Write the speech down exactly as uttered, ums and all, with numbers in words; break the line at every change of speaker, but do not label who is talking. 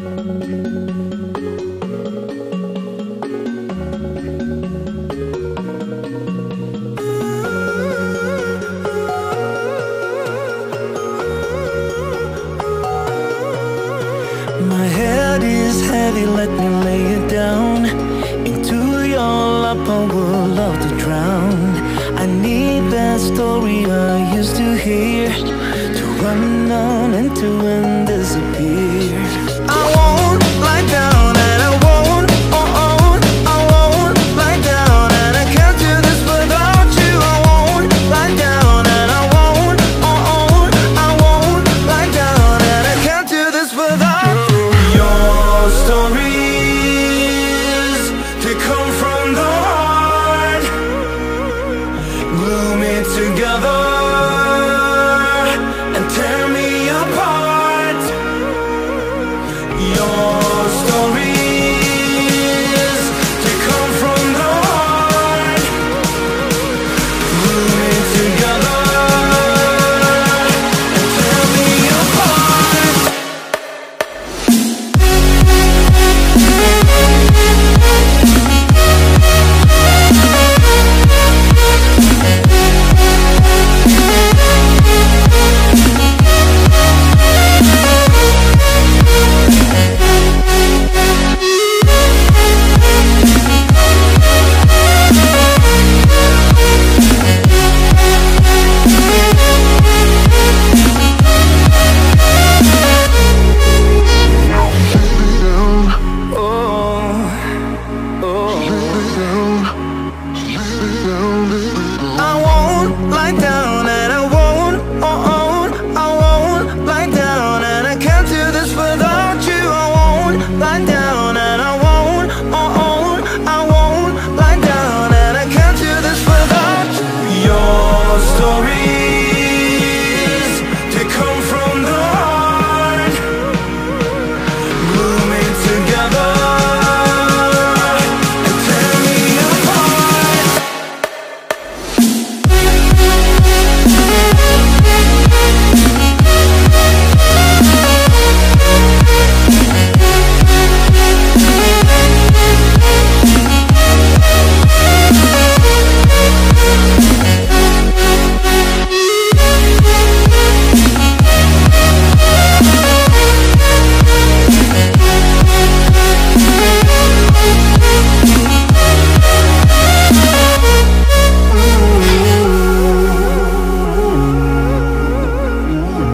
My head is heavy, let me lay it down. Into your lap I would love to drown. I need that story I used to hear, to run on and to end disappear. I won't lie down and I won't, oh oh, I won't lie down and I can't do this without you. I won't lie down and I won't, oh oh, I won't lie down and I can't do this without you. Your stories, they come from the heart, glue me together and tear me apart. Your